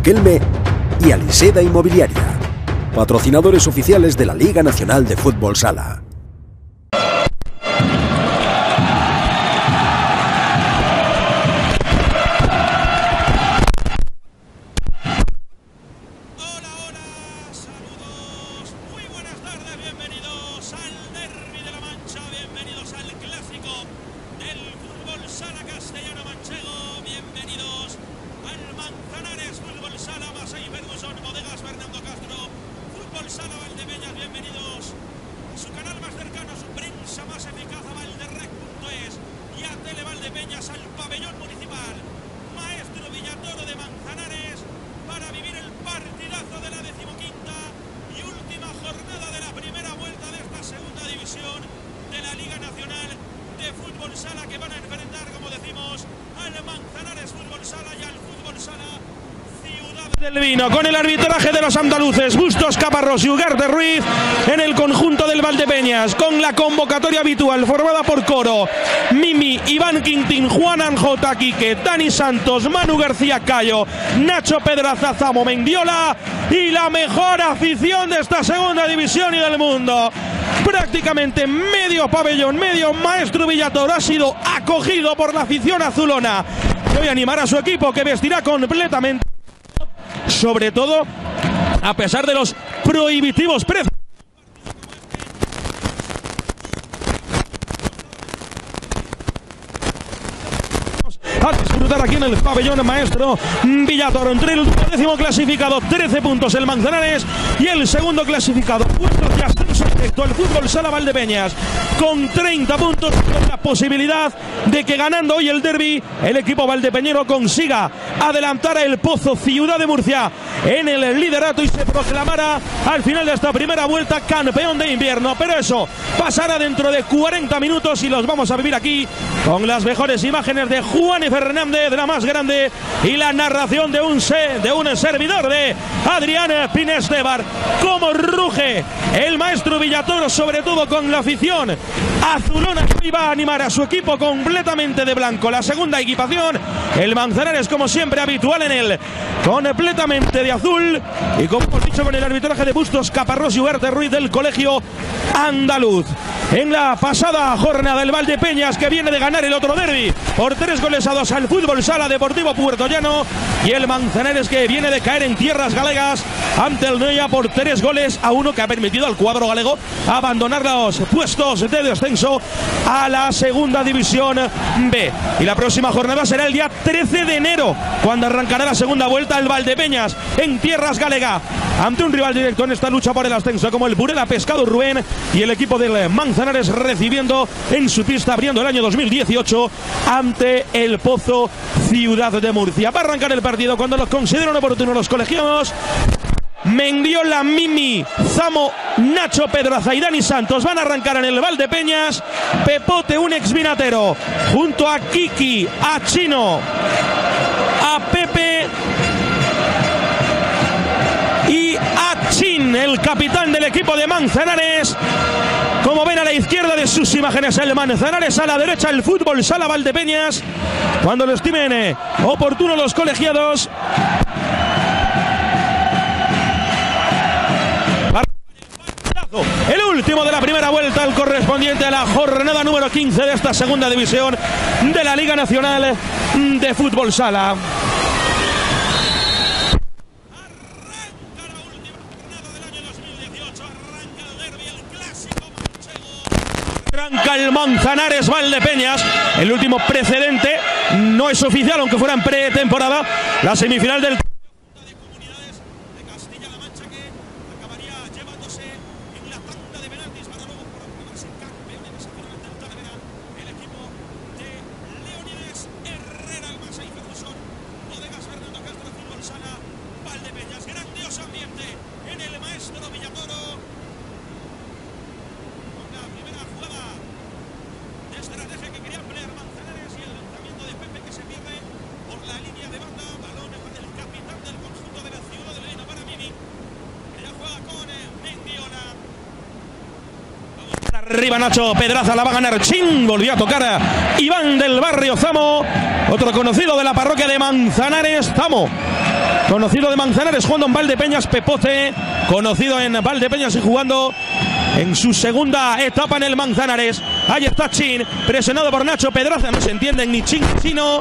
Riquelme y Aliseda Inmobiliaria, patrocinadores oficiales de la Liga Nacional de Fútbol Sala. Del Vino, con el arbitraje de los andaluces Bustos Caparrós y Ugarte Ruiz en el conjunto del Valdepeñas, con la convocatoria habitual formada por Coro, Mimi, Iván Quintín, Juan Anjota, Quique, Dani Santos, Manu García Cayo, Nacho Pedraza, Zamo Mendiola y la mejor afición de esta segunda división y del mundo. Prácticamente medio pabellón, medio Maestro Villatoro ha sido acogido por la afición azulona. Voy a animar a su equipo, que vestirá completamente, sobre todo a pesar de los prohibitivos precios. A disfrutar aquí en el pabellón Maestro Villatoro. Entre el décimo clasificado, 13 puntos el Manzanares, y el segundo clasificado, puestos de ascenso directo, el Fútbol Sala Valdepeñas, con 30 puntos, con la posibilidad de que, ganando hoy el derbi, el equipo valdepeñero consiga adelantar a El Pozo Ciudad de Murcia en el liderato y se proclamara al final de esta primera vuelta campeón de invierno. Pero eso pasará dentro de 40 minutos y los vamos a vivir aquí con las mejores imágenes de Juan y Fernández, de la más grande, y la narración de un servidor de Adrián Pinestebar. Cómo ruge el Maestro Villatoro, sobre todo con la afición azulona, que iba a animar a su equipo completamente de blanco. La segunda equipación, el Manzanares, como siempre habitual en él, completamente de azul, y como hemos dicho, con el arbitraje de Bustos Caparrós y Ugarte Ruiz del Colegio Andaluz. En la pasada jornada, el Valdepeñas, que viene de ganar el otro derbi por 3-2 al Fútbol Sala Deportivo Puertollano, y el Manzanares, que viene de caer en tierras galegas ante el Noia por 3-1, que ha permitido al cuadro galego abandonar los puestos de descenso a la segunda división B. Y la próxima jornada será el día 13 de enero, cuando arrancará la segunda vuelta el Valdepeñas en tierras galega, ante un rival directo en esta lucha por el ascenso como el Burela Pescado Rubén, y el equipo del Manzanares recibiendo en su pista, abriendo el año 2018 ante El Pozo Ciudad de Murcia. Va a arrancar el partido cuando los consideran oportunos los colegiados. Mendiola, Mimi, Zamo, Nacho Pedraza y Dani Santos van a arrancar en el Valdepeñas. Pepote, un exvinatero, junto a Kiki, a Chino, a Pepe y a Chin, el capitán del equipo de Manzanares. Como ven a la izquierda de sus imágenes, el Manzanares, a la derecha el Fútbol Sala Valdepeñas, cuando lo estimen oportuno los colegiados. El último de la primera vuelta, el correspondiente a la jornada número 15 de esta segunda división de la Liga Nacional de Fútbol Sala. Arranca el Manzanares Valdepeñas. El último precedente no es oficial, aunque fuera en pretemporada, la semifinal del arriba Nacho Pedraza, la va a ganar Chin, volvió a tocar a Iván del Barrio Zamo, otro conocido de la parroquia de Manzanares, Zamo. conocido de Manzanares, jugando en Valdepeñas. Pepote, conocido en Valdepeñas y jugando en su segunda etapa en el Manzanares. Ahí está Chin, presionado por Nacho Pedraza, no se entienden ni Chin ni Chino.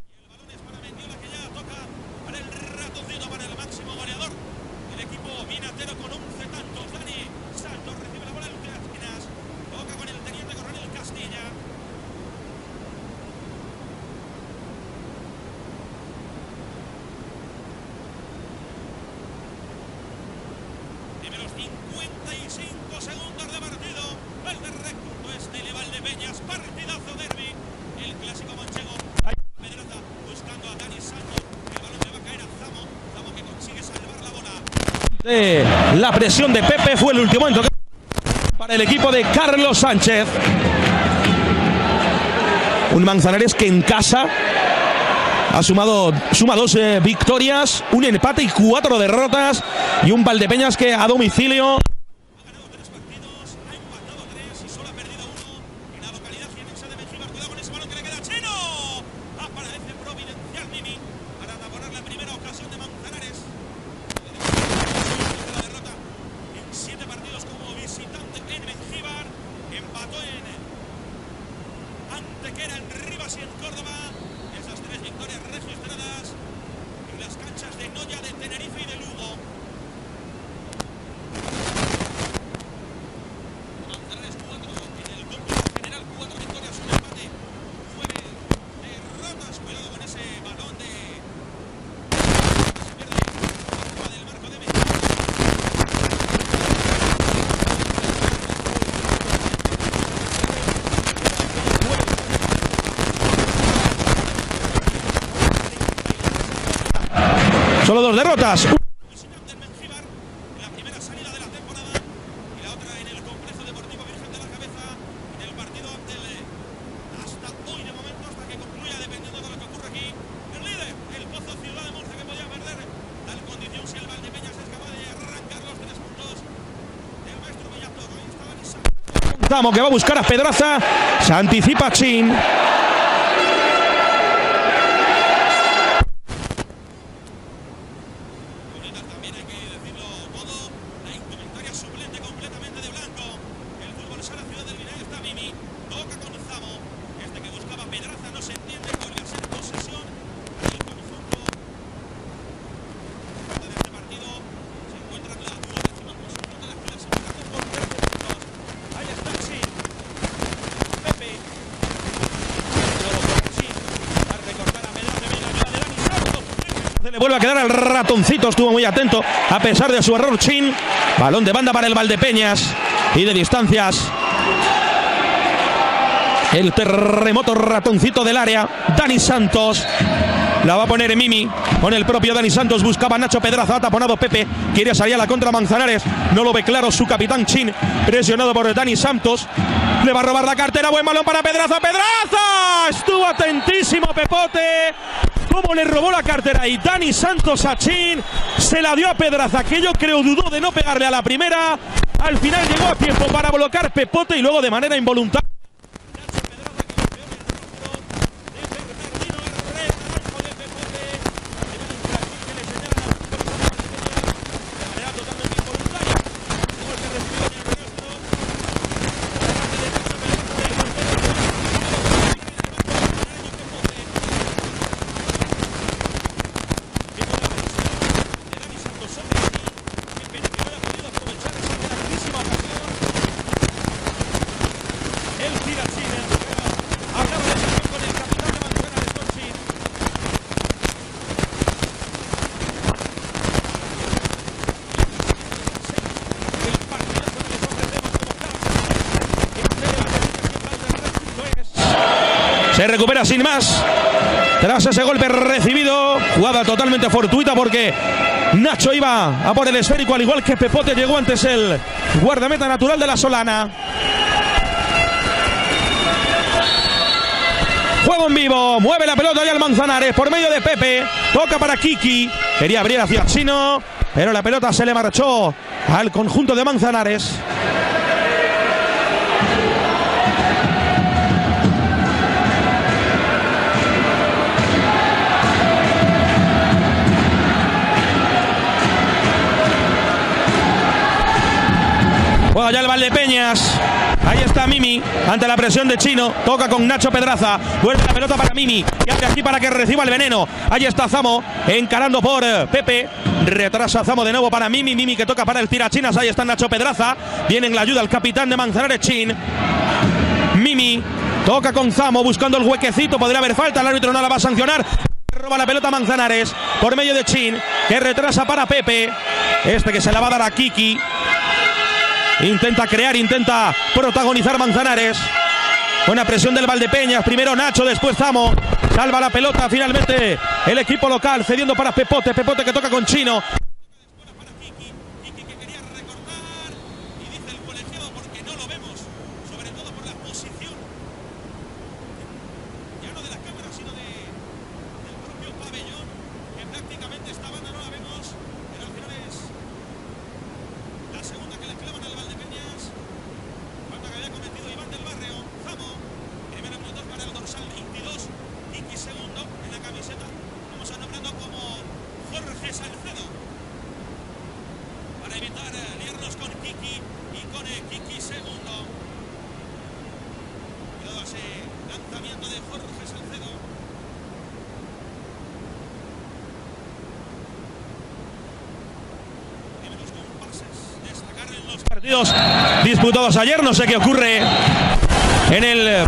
La presión de Pepe fue el último en toque para el equipo de Carlos Sánchez. Un Manzanares que en casa suma 2 victorias, un empate y 4 derrotas, y un Valdepeñas que a domicilio solo 2 derrotas. La primera salida de la temporada y la otra en el complejo deportivo Virgen de la Cabeza, en el partido hasta hoy de momento, hasta que concluya, dependiendo de lo que ocurra aquí. El líder, el Pozo Ciudad de Murcia, que podía perder tal condición si el Valdepeñas es capaz de arrancar los 3 puntos del maestro Villatoro. Ahí está Dani Santos, que va a buscar a Pedraza, se anticipa Chin. Le vuelve a quedar al ratoncito, estuvo muy atento a pesar de su error Chin. Balón de banda para el Valdepeñas y de distancias el terremoto ratoncito del área, Dani Santos. La va a poner Mimi con el propio Dani Santos. Buscaba a Nacho Pedraza, ha taponado Pepe. Quiere salir a la contra Manzanares. No lo ve claro su capitán Chin. Presionado por Dani Santos. Le va a robar la cartera. Buen balón para Pedraza. ¡Pedraza! Estuvo atentísimo Pepote. Cómo le robó la cartera. Y Dani Santos a Chin. Se la dio a Pedraza, que yo creo dudó de no pegarle a la primera. Al final llegó a tiempo para bloquear Pepote y luego de manera involuntaria. Se recupera sin más tras ese golpe recibido. Jugada totalmente fortuita porque Nacho iba a por el esférico, al igual que Pepote. Llegó antes el guardameta natural de la Solana. Juego en vivo, mueve la pelota ya el Manzanares por medio de Pepe. Toca para Kiki, quería abrir hacia Chino, pero la pelota se le marchó al conjunto de Manzanares. Juega ya el Valdepeñas. Ahí está Mimi, ante la presión de Chino. Toca con Nacho Pedraza. Vuelve la pelota para Mimi. Y hace aquí para que reciba el veneno. Ahí está Zamo, encarando por Pepe. Retrasa Zamo de nuevo para Mimi. Mimi que toca para el tirachinas. Ahí está Nacho Pedraza. Viene en la ayuda el capitán de Manzanares, Chin. Mimi toca con Zamo, buscando el huequecito. Podría haber falta, el árbitro no la va a sancionar. Roba la pelota Manzanares por medio de Chin, que retrasa para Pepe. Este que se la va a dar a Kiki. Intenta crear, intenta protagonizar Manzanares. Buena presión del Valdepeñas. Primero Nacho, después Zamo. Salva la pelota finalmente el equipo local, cediendo para Pepote. Pepote que toca con Chino. Partidos disputados ayer, no sé qué ocurre en el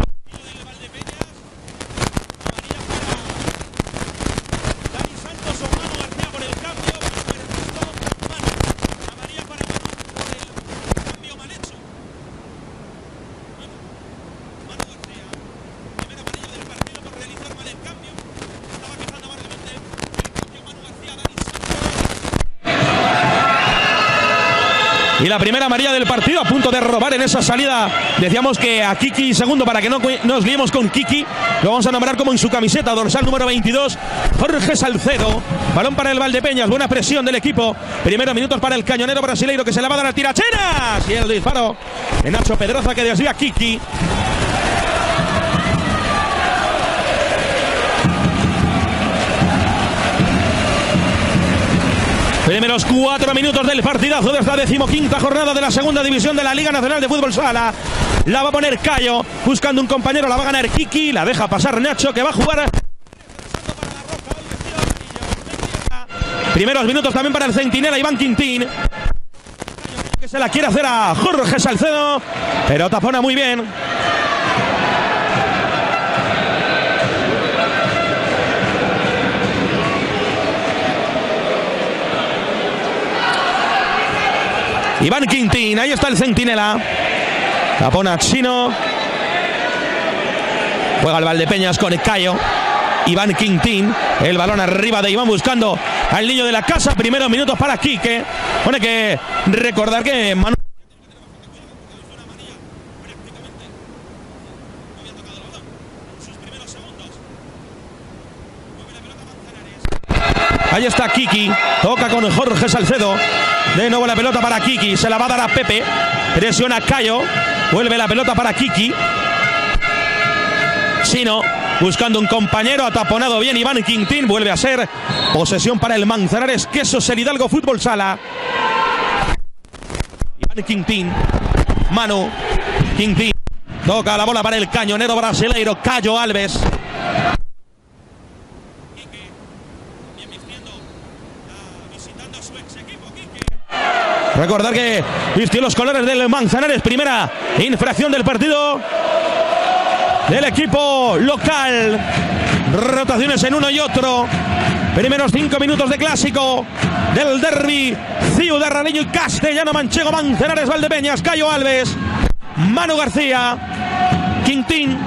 y la primera amarilla del partido, a punto de robar en esa salida. Decíamos que a Kiki segundo, para que no nos liemos con Kiki, lo vamos a nombrar como en su camiseta, dorsal número 22, Jorge Salcedo. Balón para el Valdepeñas, buena presión del equipo. Primeros minutos para el cañonero brasileiro, que se la va a dar a tiracheras. Y el disparo de Nacho Pedraza, que desvía a Kiki. Primeros 4 minutos del partidazo de esta 15ª jornada de la segunda división de la Liga Nacional de Fútbol Sala. La va a poner Cayo, buscando un compañero, la va a ganar Kiki, la deja pasar Nacho, que va a jugar. Primeros minutos también para el centinela Iván Quintín, que se la quiere hacer a Jorge Salcedo, pero tapona muy bien. Iván Quintín, ahí está el centinela. Tapona Chino. Juega el Valdepeñas con el Cayo. Iván Quintín, el balón arriba de Iván buscando al niño de la casa. Primeros minutos para Quique. Pone que recordar que Manu... Ahí está Kiki, toca con Jorge Salcedo. De nuevo la pelota para Kiki, se la va a dar a Pepe. Presiona Cayo, vuelve la pelota para Kiki. Chino, buscando un compañero, ha taponado bien Iván Quintín. Vuelve a ser posesión para el Manzanares, Quesos el Hidalgo Fútbol Sala. Iván Quintín, Manu Quintín, toca la bola para el cañonero brasileiro Cayo Alves. Recordar que vistió los colores del Manzanares. Primera infracción del partido del equipo local. Rotaciones en uno y otro. Primeros 5 minutos de clásico del derbi ciudadraleño y castellano manchego. Manzanares Valdepeñas, Cayo Alves, Manu García, Quintín.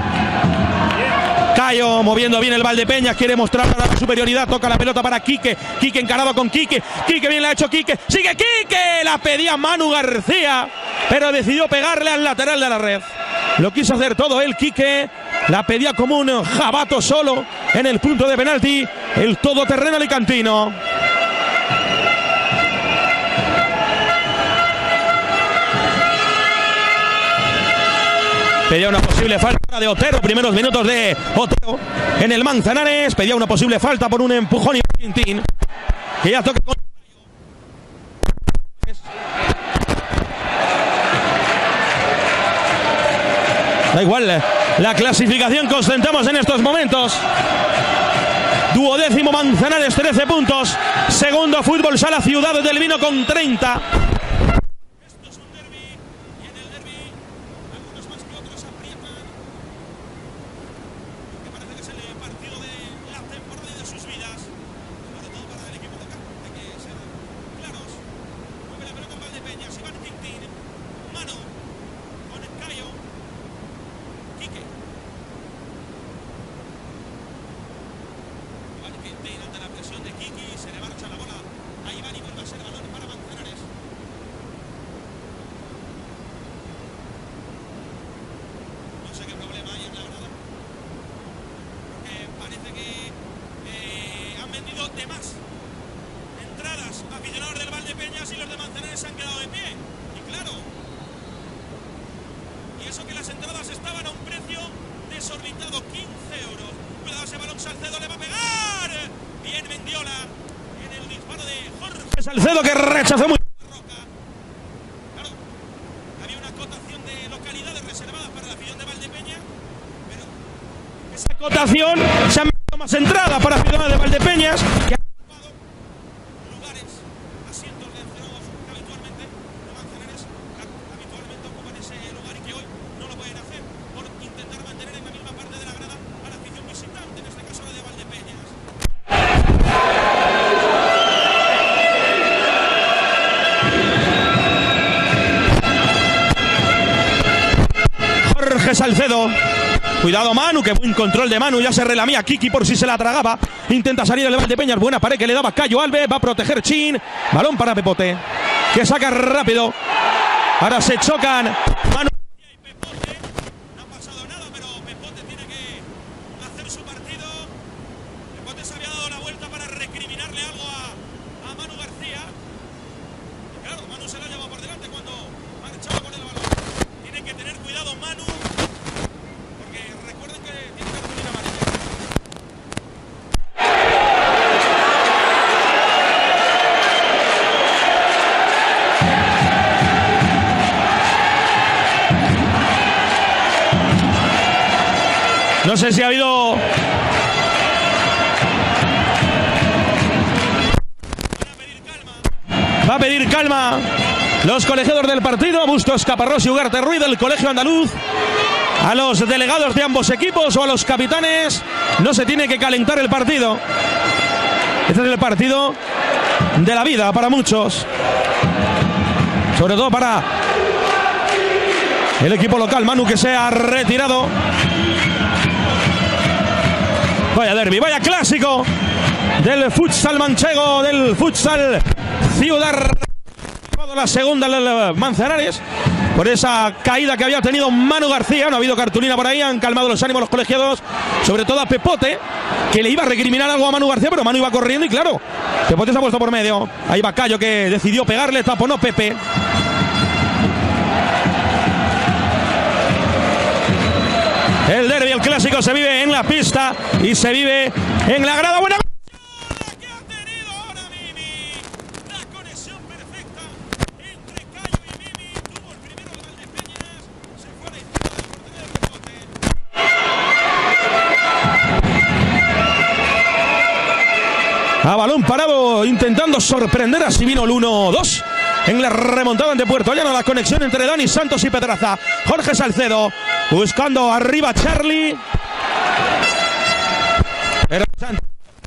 Cayo moviendo bien el Valdepeñas, quiere mostrar la superioridad, toca la pelota para Quique. Quique encarado con Quique. Quique bien la ha hecho Quique. Sigue Quique. La pedía Manu García, pero decidió pegarle al lateral de la red. Lo quiso hacer todo él, Quique. La pedía como un jabato solo en el punto de penalti. El todoterreno alicantino. Pedía una posible falta de Otero. Primeros minutos de Otero en el Manzanares. Pedía una posible falta por un empujón y Quintín, que ya toca con... Da igual la clasificación que ostentamos en estos momentos. 12º Manzanares, 13 puntos. Segundo Fútbol Sala Ciudad del Vino con 30. Esto es un derbi, y en el derbi algunos más que otros aprietan. Que parece que es el partido de la temporada y de sus vidas. Sobre todo para el equipo local. Hay que ser claros. Mueve la pelota en Valdepeñas. Iván Quintín. Mano. Con el Cayo. Quique. Ante la presión de Kiki, se le marcha la bola a Iván y vuelve a ser balón para Manzanares. No sé qué problema hay en la grada, porque parece que han vendido de más entradas aficionados del Valdepeñas y los de Manzanares se han quedado de pie. Y claro, y eso que las entradas estaban a un precio desorbitado, 15 euros. Cuidado, ese balón, Salcedo le va a pegar. Bien Mendiola en el disparo de Jorge Salcedo, que rechazó muy Roca. Claro, había una cotación de localidades reservadas para la afición de Valdepeña, pero esa cotación se ha metido más entrada para aficionados de Valdepeñas, que han ocupado lugares, asientos de encerrados que habitualmente los Manzanares habitualmente ocupan ese lugar y que hoy no lo pueden hacer por intentar mantener en la misma parte de la grada a la afición visitante, en este caso la de Valdepeñas. Jorge Salcedo. Cuidado Manu, que buen control de Manu. Ya se relamía Kiki por si se la tragaba. Intenta salir el Valdepeñas. Buena pared que le daba Cayo Alves. Va a proteger Chin. Balón para Pepote, que saca rápido. Ahora se chocan Manu y Pepote. No ha pasado nada, pero Pepote tiene que hacer su partido. Pepote se había dado la vuelta para recriminarle algo a Manu García. Y claro, Manu se la ha llevado por delante cuando marchaba con el balón. Tiene que tener cuidado Manu, porque recuerden que tiene cartulina amarilla. No sé si ha habido... Va a pedir calma los colegiados del partido, Bustos, Caparrós y Ugarte Ruiz del Colegio Andaluz. A los delegados de ambos equipos o a los capitanes, no se tiene que calentar el partido. Este es el partido de la vida para muchos, sobre todo para el equipo local. Manu, que se ha retirado. Vaya derbi, vaya clásico del futsal manchego, del futsal Ciudad. La segunda el Manzanares por esa caída que había tenido Manu García. No ha habido cartulina por ahí, han calmado los ánimos los colegiados, sobre todo a Pepote, que le iba a recriminar algo a Manu García, pero Manu iba corriendo y claro, Pepote se ha puesto por medio. Ahí va Cayo, que decidió pegarle, taponó Pepe. El derbi, el clásico, se vive en la pista y se vive en la grada. Buena a balón parado, intentando sorprender a Sivino el 1-2 en la remontada ante Puerto Llano. La conexión entre Dani Santos y Pedraza. Jorge Salcedo buscando arriba Charlie. Pero Santos.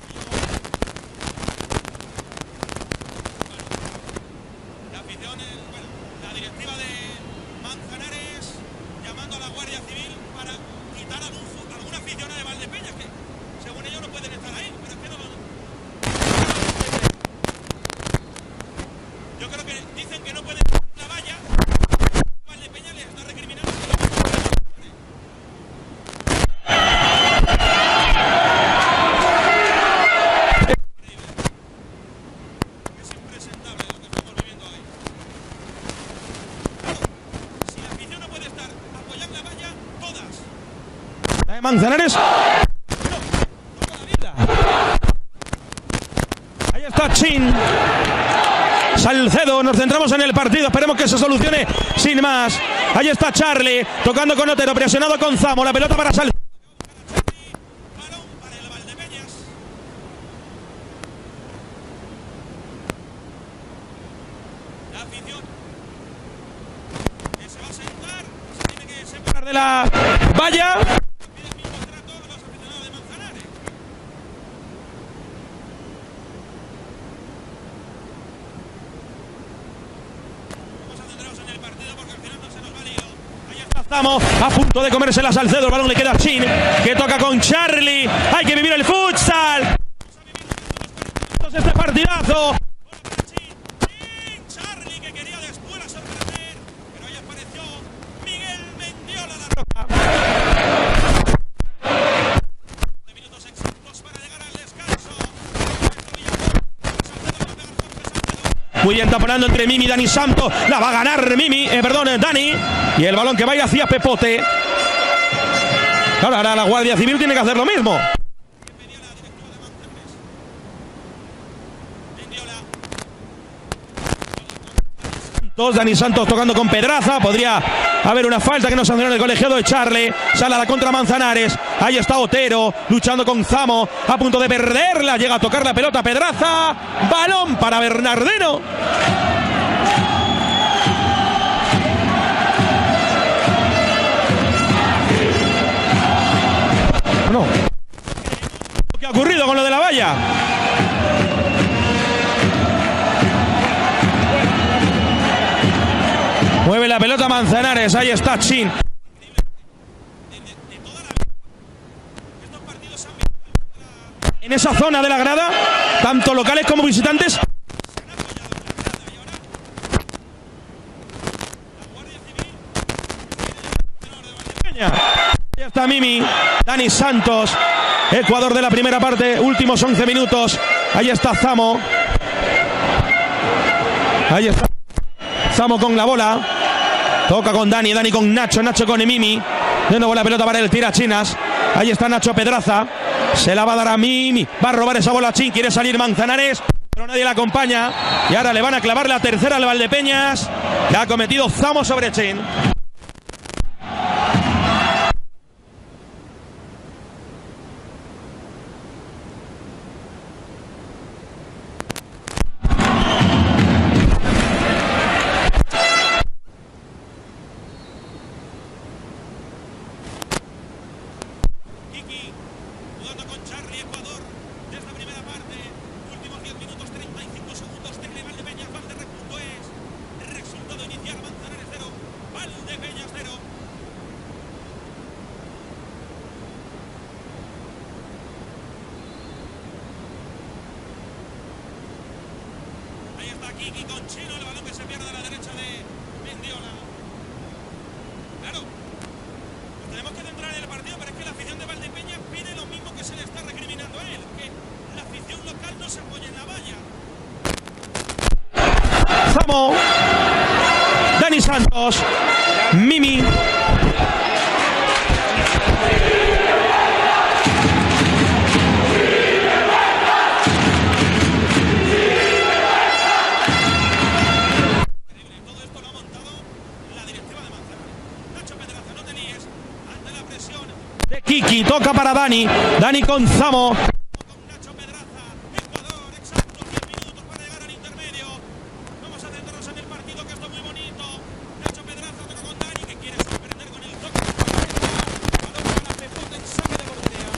La afición, la directiva de Manzanares llamando a la Guardia Civil para quitar alguna aficionada de Valdepeñas, que según ellos no pueden estar ahí, pero es que no lo... Yo creo que dicen que no pueden la valla. Valdepeñas les está recriminando. Es impresentable lo que estamos viviendo hoy. Claro, si la afición no puede estar, apoyar la valla, todas. La de Manzanares. Ahí está Chin. Salcedo. Nos centramos en el partido, esperemos que se solucione sin más. Ahí está Charlie, tocando con Otero, presionado con Zamo, la pelota para Salcedo. De la valla. Estamos a punto de comerse la Salcedo, el balón le queda a Chin, que toca con Charlie. Hay que vivir el futsal. Este partidazo. Charlie, que quería después sorprender, pero ahí apareció Miguel Mendiola la roca. Minutos exactos para llegar al descanso. Muy bien, taponando entre Mimi y Dani Santos. La va a ganar Mimi, Dani. Y el balón que vaya hacia Pepote. Ahora la Guardia Civil tiene que hacer lo mismo. Dani Santos tocando con Pedraza. Podría haber una falta que no sancionó en el colegiado de Charlie. Sale a la contra Manzanares. Ahí está Otero luchando con Zamo. A punto de perderla. Llega a tocar la pelota Pedraza. Balón para Bernardino. No. ¿Qué ha ocurrido con lo de la valla? Mueve la pelota Manzanares, ahí está Chin. En esa zona de la grada, tanto locales como visitantes. Ahí está Mimi, Dani Santos, Ecuador de la primera parte, últimos 11 minutos. Ahí está Zamo. Ahí está Zamo con la bola. Toca con Dani, Dani con Nacho, Nacho con Mimi. De nuevo la pelota para el tira chinas. Ahí está Nacho Pedraza. Se la va a dar a Mimi. Va a robar esa bola a Chin. Quiere salir Manzanares, pero nadie la acompaña. Y ahora le van a clavar la tercera al Valdepeñas. Le ha cometido Zamo sobre Chin. Jugando con Charlie, Ecuador, desde la primera parte, últimos 10 minutos, 35 segundos, Valdepeñas, Valderrec.es, resultado inicial, Manzanares 0, Valdepeñas 0. Ahí está Kiki con Chino, el balón que se pierde a la derecha de Mendiola. Claro, nos tenemos que centrar en el partido, pero es que la afición de Valdepeñas pide lo mismo que se le está recriminando a él, que la afición local no se apoye en la valla. Zamo, Dani Santos, Mimi. Kiki toca para Dani. Dani con Zamo. Con Nacho Pedraza. Ecuador, exacto, 10 minutos para llegar al intermedio. Vamos a centrarnos en el partido, que está muy bonito. Nacho Pedraza toca con Dani, que quiere sorprender con el toque. Balón para la Pepote en saque de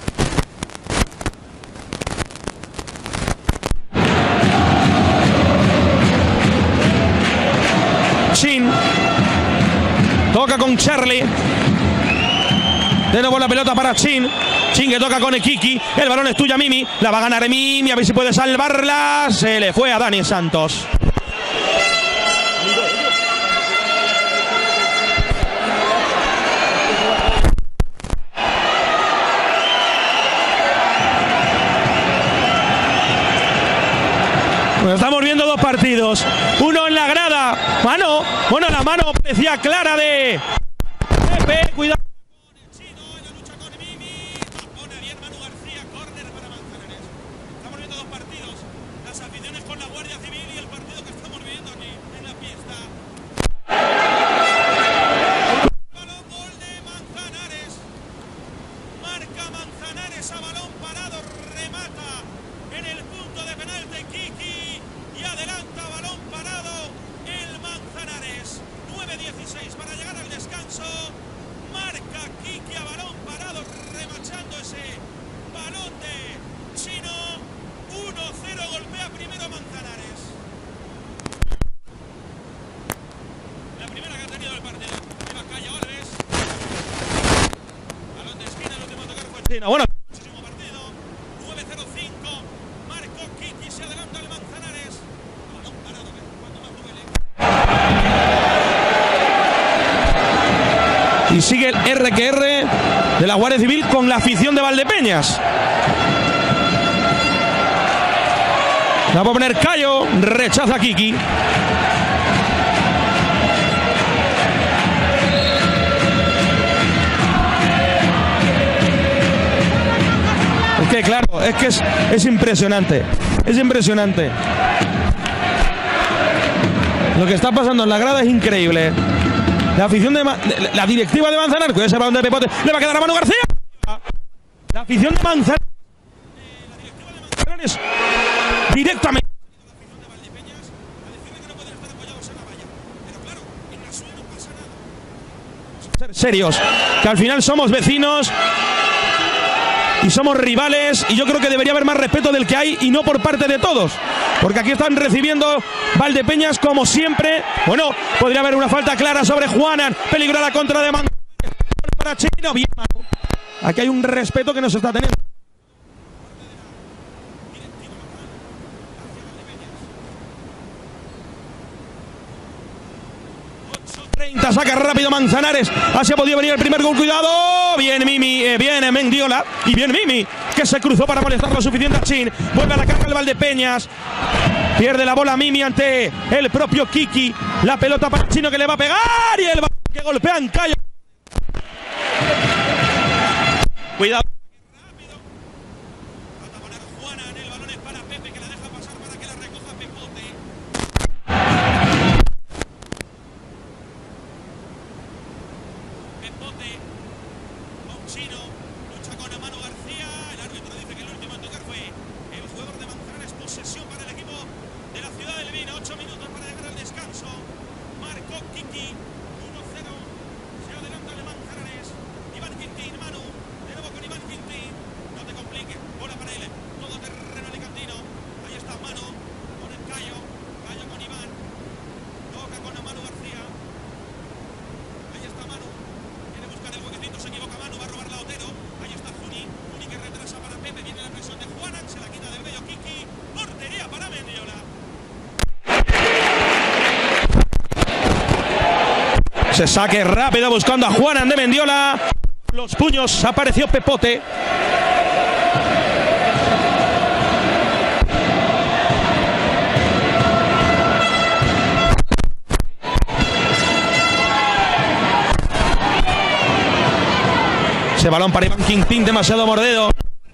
portería. Chin. Toca con Charlie. De nuevo la pelota para Chin. Chin que toca con Kiki. El balón es tuya, Mimi. La va a ganar Mimi. A ver si puede salvarla. Se le fue a Dani Santos. Bueno, estamos viendo dos partidos. Uno en la grada. Mano. Bueno, la mano parecía clara de Pepe. Cuidado. Con la Guardia Civil y el partido que estamos viendo. 26 para llegar al descanso. Marca Kiki a balón parado, remachando ese balón de Chino. 1-0, golpea primero Manzanares. La primera que ha tenido el partido. Lleva Cayo Alves. Balón de esquina, el último a tocar fue Chino. Bueno, muchísimo partido. 9-0-5. Marco Kiki, se adelanta el Manzanares. Balón parado, cuando más duele. Y sigue el RQR de la Guardia Civil con la afición de Valdepeñas. La va a poner Cayo, rechaza a Kiki. Es que claro, es que es impresionante. Es impresionante. Lo que está pasando en la grada es increíble. La afición de la directiva de Manzanares, con ese balón de Pepote, le va a quedar a Manu García. La afición de Manzanares. La directiva de Manzanares directamente. La afición de Valdepeñas a decirle que no pueden estar apoyados en la valla. Pero claro, en la suya no pasa nada. Vamos a ser serios, que al final somos vecinos y somos rivales, y yo creo que debería haber más respeto del que hay, y no por parte de todos, porque aquí están recibiendo Valdepeñas como siempre. Bueno, podría haber una falta clara sobre Juanan, peligra la contra de Manzanares para Chino. Bien, aquí hay un respeto que no se está teniendo. 30, saca rápido Manzanares. Así ha podido venir el primer gol. Cuidado. Bien Mimi, bien Mendiola. Y bien Mimi, que se cruzó para molestar lo suficiente a Chin. Vuelve a la carga el Valdepeñas. Pierde la bola Mimi ante el propio Kiki. La pelota para Chino, que le va a pegar. Y el balón que golpea en Cayo. Cuidado. Chino lucha con Manu García. El árbitro dice que el último en tocar fue el jugador de Manzanares. Posesión para el equipo de la ciudad del Vino. 8 minutos para llegar al descanso. Marcó Kiki. 1-0. Se adelanta el Manzanares. Iván Quintín, Manu. De nuevo con Iván Quintín. No te compliques. Bola para él. Todo terreno alicantino. Ahí está Manu. Con el Cayo. Cayo con Iván. Toca con Manu García. Ahí está Manu. Quiere buscar el huequecito. Se equivoca Manu. Va a robar la Otero. Ahí está Juni. Juni que retrasa para Pepe. Viene la presión de Juanan. Se la quita del bello Kiki. Portería para Mendiola. Se saque rápido buscando a Juanan de Mendiola. Los puños. Apareció Pepote. Ese balón para Iván Quintín, demasiado mordido.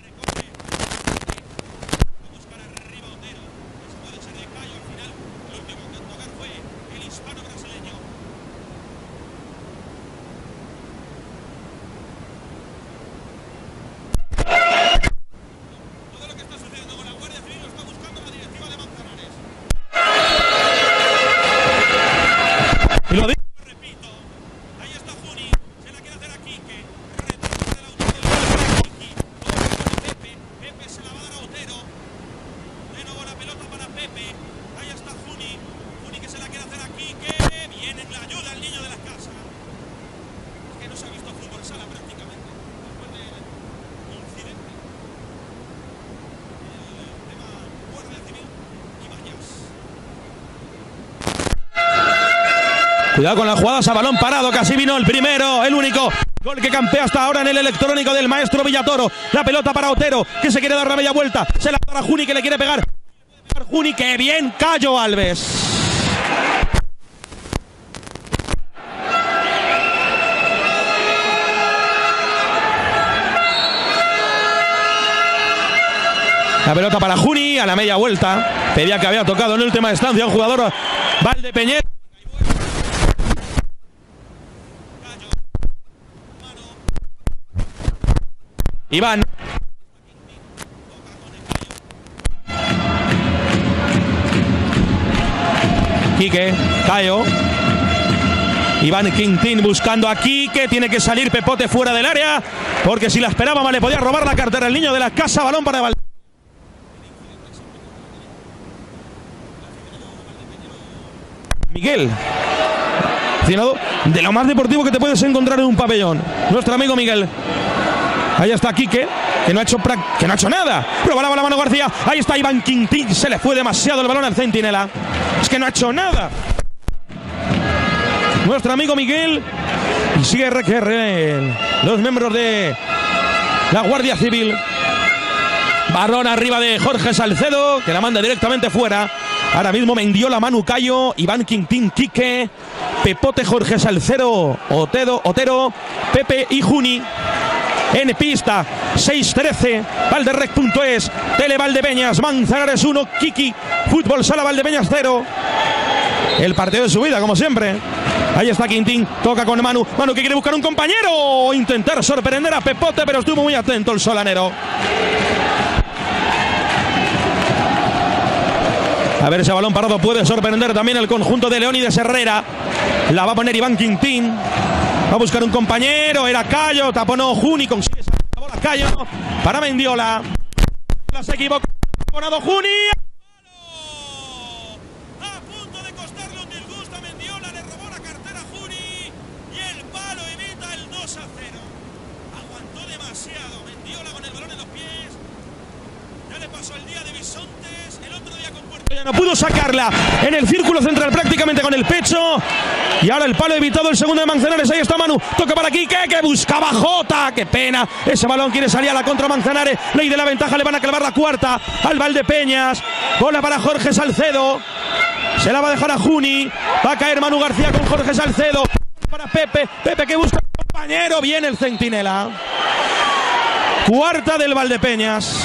Todo lo que está sucediendo con la Guardia Civil lo está buscando la directiva de Manzanares. Y lo digo, repito. Ahí está Juni. Se la quiere hacer a Quique. Retrasa de la Otero. Kiki. Pepe. Pepe se la va a dar a Otero. De nuevo la pelota para Pepe. Ahí está Juni. Juni que se la quiere hacer a Quique. Viene en la ayuda el niño de la casa. Es que no se ha visto fútbol sala prácticamente. Después del incidente. El tema Guardia Civil y Vallas. Cuidado con las jugadas a balón parado. Casi vino el primero, el único gol que campea hasta ahora en el electrónico del maestro Villatoro. La pelota para Otero, que se quiere dar la media vuelta. Se la da a Juni, que le quiere pegar. Juni, que bien Cayo Alves. La pelota para Juni, a la media vuelta. Pedía que había tocado en última instancia un jugador Valdepeñas. Iván. Quique, Cayo. Iván Quintín buscando aquí, que tiene que salir Pepote fuera del área, porque si la esperaba le podía robar la cartera el niño de la casa. Balón para Valdepeñas. Miguel, de lo más deportivo que te puedes encontrar en un pabellón, nuestro amigo Miguel. Ahí está Quique, que no ha hecho nada. Probará la mano García. Ahí está Iván Quintín. Se le fue demasiado el balón al centinela. Es que no ha hecho nada nuestro amigo Miguel. Y sigue RQR, los miembros de la Guardia Civil. Balón arriba de Jorge Salcedo, que la manda directamente fuera. Ahora mismo Mendiola, Manu Cayo, Iván Quintín, Quique, Pepote, Jorge Salcedo, Otero, Pepe y Juni. En pista, 6-13, Valderrec.es, Tele Valdepeñas, Manzanares 1, Kiki, Fútbol Sala Valdepeñas 0. El partido de su vida, como siempre. Ahí está Quintín, toca con Manu que quiere buscar un compañero, intentar sorprender a Pepote, pero estuvo muy atento el solanero. A ver, ese balón parado puede sorprender también el conjunto de Leónides Herrera. La va a poner Iván Quintín. Va a buscar un compañero, era Cayo, taponó Juni, consigue esa bola Cayo para Mendiola. Se equivocó, taponado Juni. A punto de costarle un disgusto a Mendiola, le robó la cartera a Juni y el palo evita el 2-0. Aguantó demasiado Mendiola con el balón en los pies. Ya le pasó el día de Bisontes, el otro día con Puerto. Ya no pudo sacarla en el círculo central prácticamente con el pecho. Y ahora el palo evitado, el segundo de Manzanares. Ahí está Manu, toca para Quique, que buscaba Jota. Qué pena, ese balón quiere salir a la contra Manzanares. Ley de la ventaja, le van a clavar la cuarta al Valdepeñas. Bola para Jorge Salcedo, se la va a dejar a Juni. Va a caer Manu García con Jorge Salcedo. Para Pepe que busca un compañero. Viene el centinela. Cuarta del Valdepeñas.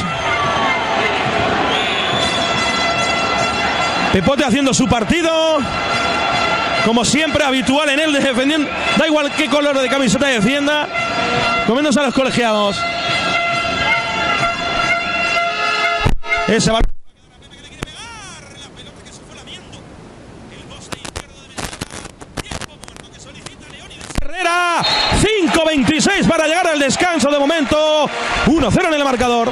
Pepote haciendo su partido, como siempre, habitual en él, defendiendo. Da igual qué color de camiseta defienda, comiéndose a los colegiados. Ese balón. Herrera, 5:26 para llegar al descanso de momento. 1-0 en el marcador.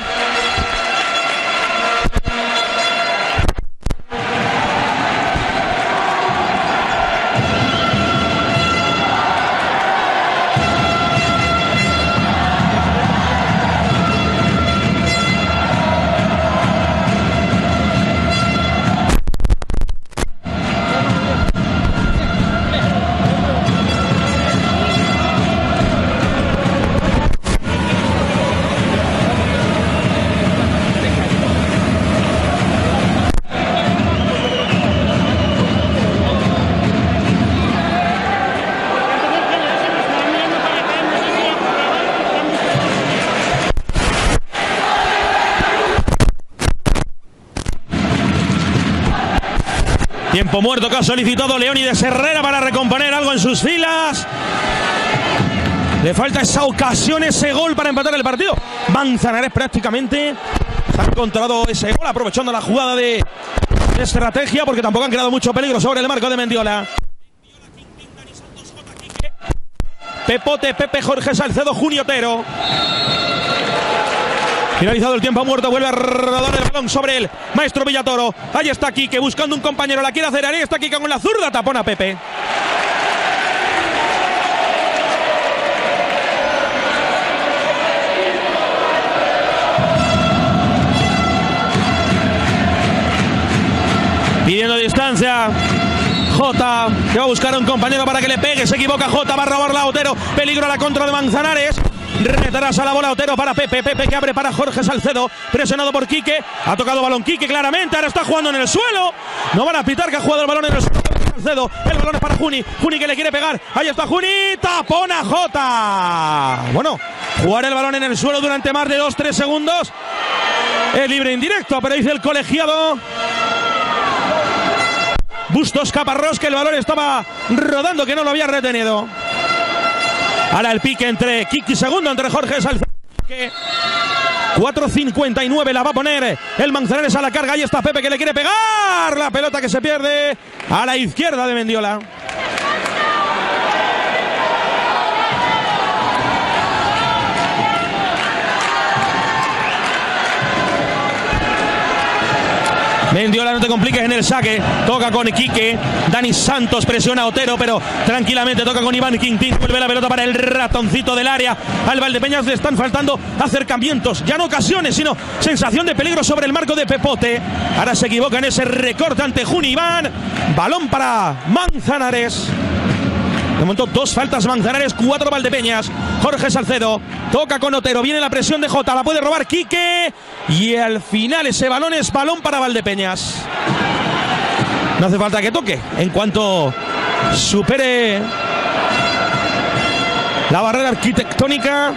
Tiempo muerto que ha solicitado Leónides Herrera para recomponer algo en sus filas. Le falta esa ocasión, ese gol para empatar el partido. Manzanares prácticamente ha encontrado ese gol, aprovechando la jugada de estrategia, porque tampoco han creado mucho peligro sobre el marco de Mendiola. Pepote, Pepe, Jorge Salcedo, Juni, Otero. Finalizado el tiempo muerto, vuelve a rodar el balón sobre el maestro Villatoro. Ahí está Quique buscando un compañero, la quiere hacer. Ahí está Quique con la zurda, tapona a Pepe. Pidiendo distancia Jota, que va a buscar a un compañero para que le pegue. Se equivoca Jota, va a robarla a Otero. Peligro a la contra de Manzanares. Retrasa la bola Otero para Pepe que abre para Jorge Salcedo, presionado por Quique. Ha tocado balón Quique claramente, ahora está jugando en el suelo. No van a pitar que ha jugado el balón en el suelo Salcedo. El balón es para Juni que le quiere pegar. Ahí está Juni, tapona Jota. Bueno, jugar el balón en el suelo durante más de 2-3 segundos es libre indirecto, pero dice el colegiado Bustos Caparrós que el balón estaba rodando, que no lo había retenido. Ahora el pique entre Kiki segundo, entre Jorge Salcedo. 4:59 la va a poner el Manzanares a la carga. Ahí está Pepe que le quiere pegar. La pelota que se pierde a la izquierda de Mendiola. Mendiola, no te compliques en el saque. Toca con Quique. Dani Santos presiona a Otero, pero tranquilamente toca con Iván Quintín. Vuelve la pelota para el ratoncito del área. Al Valdepeñas le están faltando acercamientos. Ya no ocasiones, sino sensación de peligro sobre el marco de Pepote. Ahora se equivoca en ese recorte ante Juni Iván. Balón para Manzanares. De momento 2 faltas Manzanares, 4 Valdepeñas. Jorge Salcedo toca con Otero, viene la presión de Jota, la puede robar Quique y al final ese balón es balón para Valdepeñas. No hace falta que toque, en cuanto supere la barrera arquitectónica,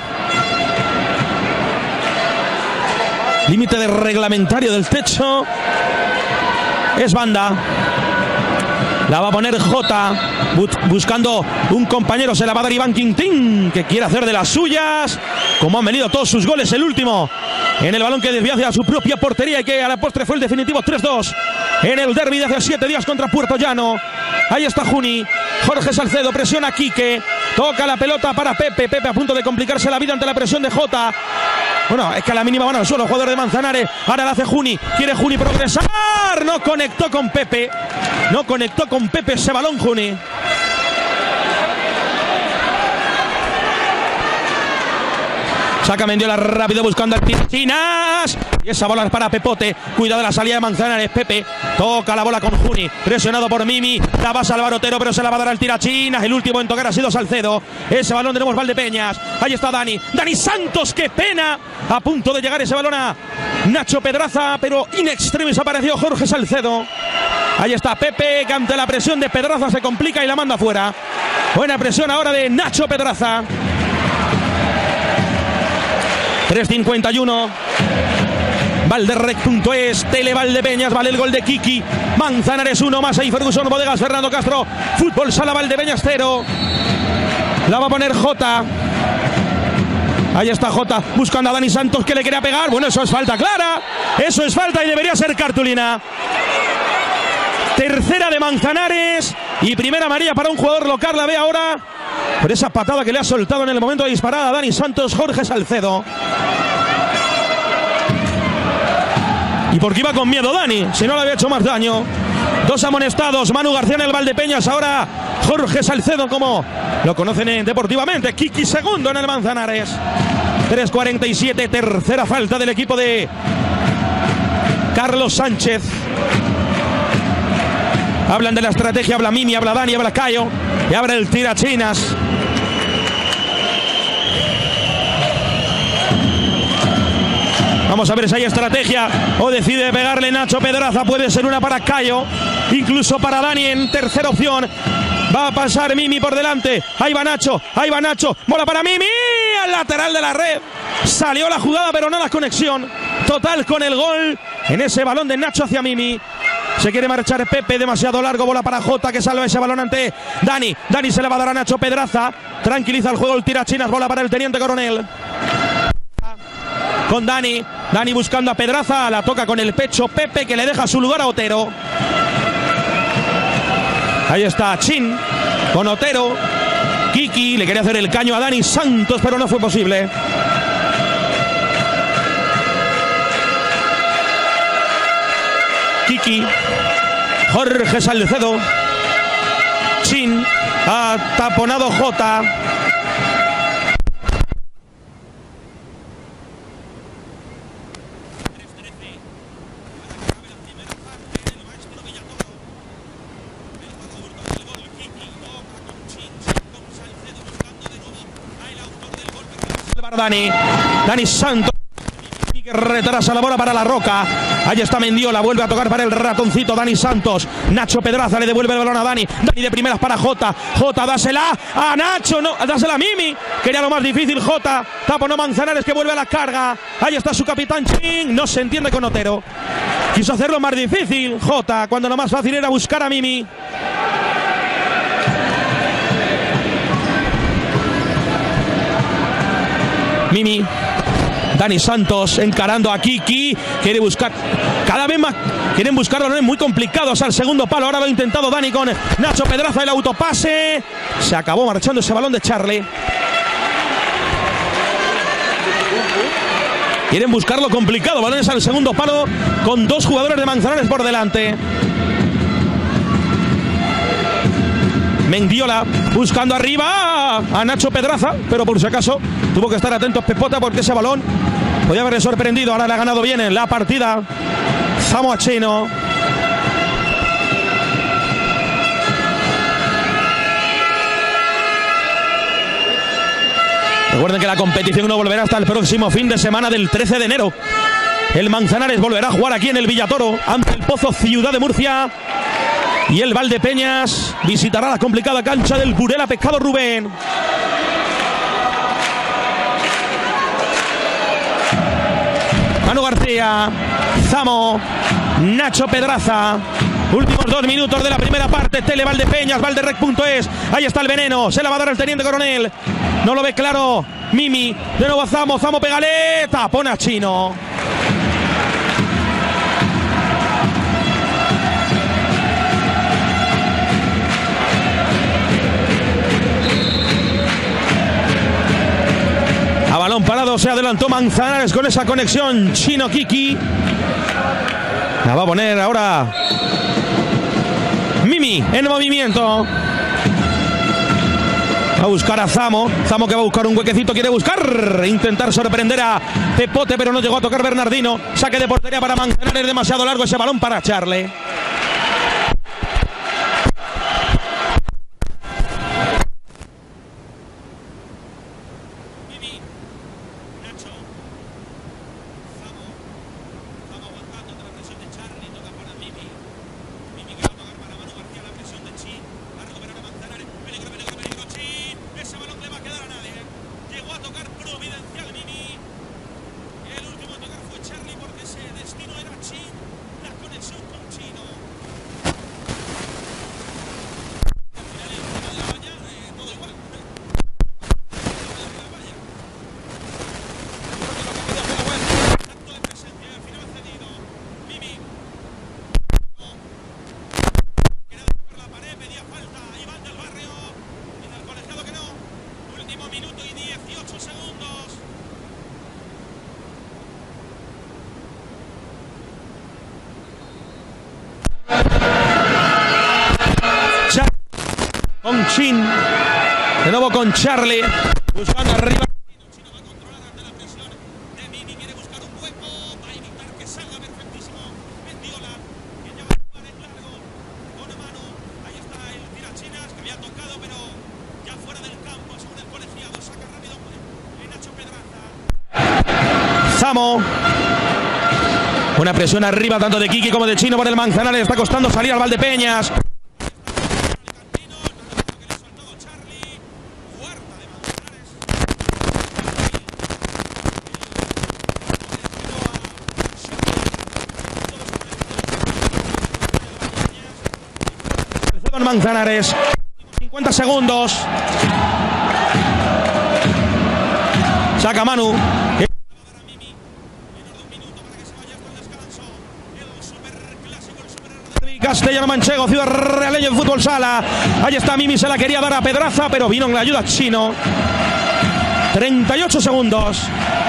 límite de reglamentario del techo, es banda. La va a poner Jota, buscando un compañero, se la va a dar Iván Quintín, que quiere hacer de las suyas, como han venido todos sus goles, el último en el balón que desvió hacia su propia portería y que a la postre fue el definitivo 3-2 en el derbi de hace 7 días contra Puerto Llano. Ahí está Juni, Jorge Salcedo presiona a Quique, toca la pelota para Pepe, Pepe a punto de complicarse la vida ante la presión de Jota. Bueno, es que a la mínima van al suelo, jugador de Manzanares. Ahora la hace Juni, quiere Juni progresar. No conectó con Pepe. No conectó con Pepe ese balón Juni. Saca Mendiola rápido buscando al Tirachinas. Y esa bola es para Pepote. Cuidado de la salida de Manzanares. Pepe toca la bola con Juni. Presionado por Mimi. La va a salvar Otero, pero se la va a dar al Tirachinas. El último en tocar ha sido Salcedo. Ese balón tenemos Valdepeñas. Ahí está Dani. Dani Santos, qué pena. A punto de llegar ese balón a Nacho Pedraza, pero in extremis apareció Jorge Salcedo. Ahí está Pepe, que ante la presión de Pedraza se complica y la manda fuera. Buena presión ahora de Nacho Pedraza. 3:51. Valderrec.es, Tele Valdepeñas, vale el gol de Kiki. Manzanares 1 más ahí Ferguson, Bodegas, Fernando Castro. Fútbol Sala Valdepeñas 0. La va a poner Jota. Ahí está Jota buscando a Dani Santos, que le quería pegar. Bueno, eso es falta clara. Eso es falta y debería ser cartulina. Tercera de Manzanares y primera amarilla para un jugador local. La ve ahora por esa patada que le ha soltado en el momento de disparar a Dani Santos, Jorge Salcedo. Y porque iba con miedo Dani, si no le había hecho más daño. 2 amonestados, Manu García en el Valdepeñas, ahora Jorge Salcedo, como lo conocen deportivamente. Kiki segundo en el Manzanares. 3:47, tercera falta del equipo de Carlos Sánchez. Hablan de la estrategia, habla Mimi, habla Dani, habla Cayo y abre el Tirachinas. Vamos a ver si hay estrategia o decide pegarle Nacho Pedraza. Puede ser una para Cayo, incluso para Dani en tercera opción. Va a pasar Mimi por delante. Ahí va Nacho, ahí va Nacho. Bola para Mimi, al lateral de la red. Salió la jugada, pero no la conexión total con el gol en ese balón de Nacho hacia Mimi. Se quiere marchar Pepe, demasiado largo, bola para Jota, que salva ese balón ante Dani. Dani se le va a dar a Nacho Pedraza. Tranquiliza el juego el Tirachinas, bola para el Teniente Coronel. Con Dani, Dani buscando a Pedraza, la toca con el pecho Pepe, que le deja su lugar a Otero. Ahí está Chin con Otero. Kiki le quería hacer el caño a Dani Santos, pero no fue posible. Kiki, Jorge Salcedo, Chin, ha taponado Jota. Dani Santos, que retrasa la bola para La Roca. Ahí está Mendiola, vuelve a tocar para el ratoncito Dani Santos. Nacho Pedraza le devuelve el balón a Dani. Dani de primeras para Jota. Jota, dásela a Nacho, no, dásela a Mimi. Quería lo más difícil Jota. Taponó Manzanares, que vuelve a la carga. Ahí está su capitán Chin. No se entiende con Otero. Quiso hacerlo más difícil Jota, cuando lo más fácil era buscar a Mimi. Mimi, Dani Santos encarando a Kiki, quiere buscar, cada vez más quieren buscar balones muy complicados al segundo palo. Ahora lo ha intentado Dani con Nacho Pedraza, el autopase, se acabó marchando ese balón de Charlie. Quieren buscarlo complicado. Balones al segundo palo con 2 jugadores de Manzanares por delante. Mendiola buscando arriba a Nacho Pedraza, pero por si acaso tuvo que estar atentos Pepota porque ese balón podía haberle sorprendido. Ahora le ha ganado bien en la partida Zamo a Chino. Recuerden que la competición no volverá hasta el próximo fin de semana del 13 de enero. El Manzanares volverá a jugar aquí en el Villatoro ante el Pozo Ciudad de Murcia. Y el Valdepeñas visitará la complicada cancha del Burela Pescado Rubén. Manu García, Zamo, Nacho Pedraza. Últimos 2 minutos de la primera parte. Tele Valdepeñas, valderec.es. Ahí está el veneno. Se la va a dar el teniente coronel. No lo ve claro. Mimi. De nuevo a Zamo. Zamo pegaleta. Pone a Chino. A balón parado se adelantó Manzanares con esa conexión. Chino Kiki. La va a poner ahora Mimi en movimiento. Va a buscar a Zamo. Zamo que va a buscar un huequecito. Quiere buscar. Intentar sorprender a Pepote, pero no llegó a tocar Bernardino. Saque de portería para Manzanares. Demasiado largo ese balón para Charle. Con Chin, de nuevo con Charlie, buscando arriba. Zamo. Una presión arriba tanto de Kiki como de Chino por el Manzanares. Le está costando salir al Valdepeñas. Manzanares, 50 segundos. Saca Manu. Castellano Manchego, Ciudad Realeño de Fútbol Sala. Ahí está Mimi, se la quería dar a Pedraza, pero vino en la ayuda Chino. 38 segundos.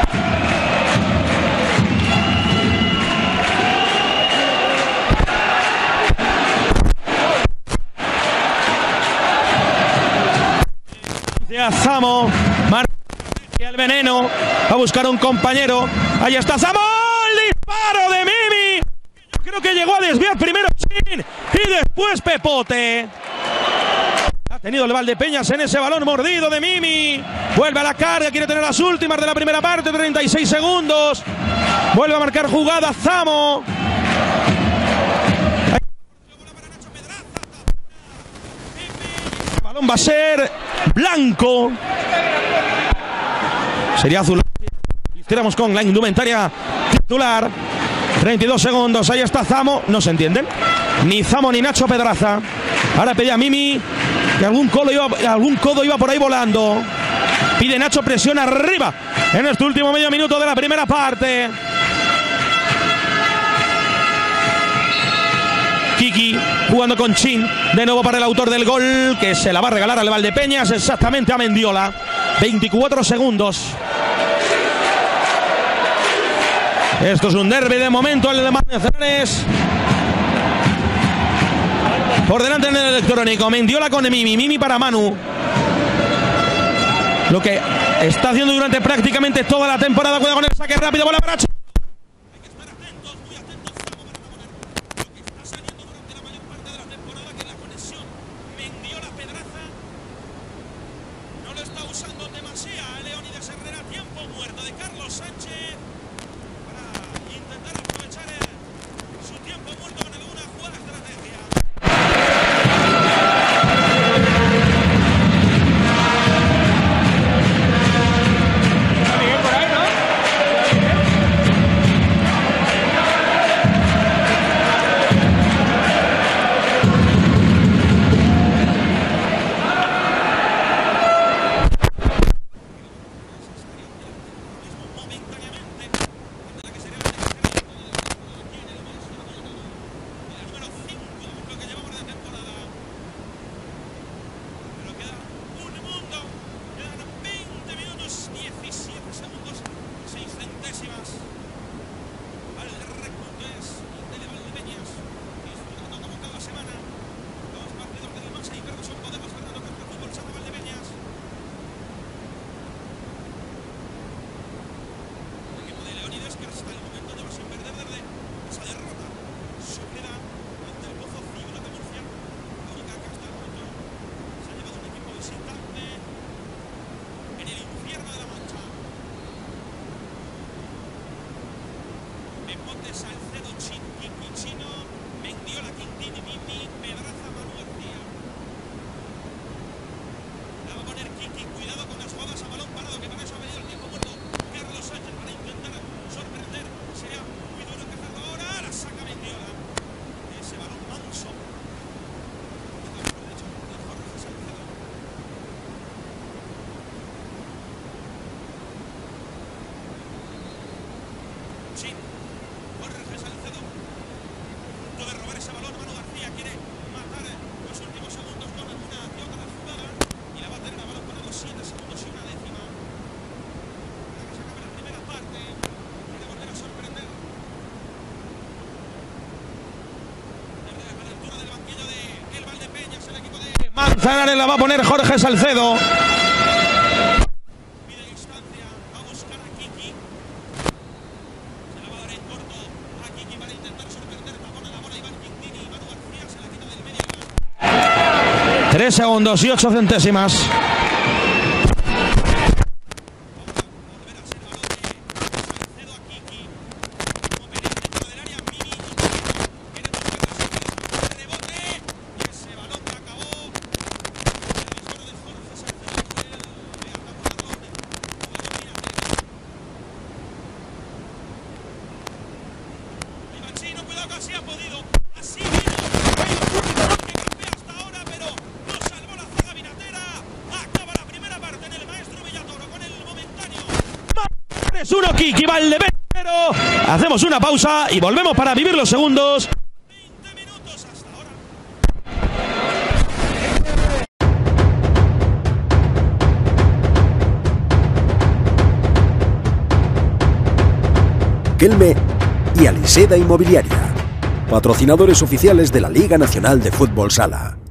Zamo, y el veneno va a buscar un compañero. Ahí está Zamo, el disparo de Mimi. Yo creo que llegó a desviar primero Chin y después Pepote. Ha tenido el Valdepeñas en ese balón mordido de Mimi. Vuelve a la carga, quiere tener las últimas de la primera parte, 36 segundos. Vuelve a marcar jugada Zamo. El balón va a ser blanco. Sería azul. Tiramos con la indumentaria titular. 32 segundos. Ahí está Zamo. No se entienden. Ni Zamo ni Nacho Pedraza. Ahora pedía a Mimi que algún codo iba por ahí volando. Pide Nacho presión arriba en este último medio minuto de la primera parte. Kiki jugando con Chin. De nuevo para el autor del gol, que se la va a regalar al Valdepeñas, exactamente a Mendiola. 24 segundos. Esto es un derbi de momento, el de Manzanares. Por delante en el electrónico, Mendiola con Mimi para Manu. Lo que está haciendo durante prácticamente toda la temporada. Cuidado con el saque rápido, bola para Cho. Hay que estar atentos, muy atentos, Samu Barramoner. Lo que está saliendo durante la mayor parte de la temporada, que es la conexión Mendiola-Pedraza. No lo está usando demasiado Leónidas Herrera. Tiempo muerto de Carlos Sánchez para intentar aprovechar su tiempo muerto con alguna jugada estrategia. Salcedo, Chino, Mendiola, Quintini, Mimi, Pedraza, Manu García. La va a poner Kiki, cuidado con las jugadas a balón parado, que para eso ha venido el tiempo muerto. Carlos Sánchez para intentar sorprender. Sería muy duro empezarlo ahora. La saca Mendiola. Ese balón manso. Sí. Jorge Salcedo, punto de robar ese balón. Manu García quiere matar los últimos segundos con alguna que otra jugada y la va a tener a balón para los 7 segundos y una décima para que se acabe la primera parte. Quiere volver a sorprender desde la altura del banquillo de el Valdepeñas, el equipo de Manzanares la va a poner Jorge Salcedo. pide distancia, va a buscar a Kiki. 3 segundos y 8 centésimas. Así ha podido, así vino. Hasta ahora, pero no salvó la zaga vinatera. Acaba la primera parte en el maestro Villatoro con el momentáneo. 3-1 Kiki Valdepeñero. Hacemos una pausa y volvemos para vivir los segundos. 20 minutos hasta ahora. Kelme y Aliseda Inmobiliaria, patrocinadores oficiales de la Liga Nacional de Fútbol Sala.